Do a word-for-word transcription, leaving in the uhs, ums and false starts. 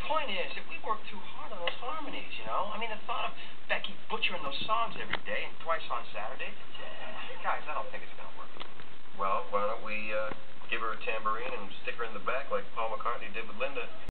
point is that we work too hard on those harmonies, you know? I mean, the thought of Becky butchering those songs every day and twice on Saturdays, uh, guys, I don't think it's going to work. Well, why don't we uh, give her a tambourine and stick her in the back like Paul McCartney did with Linda?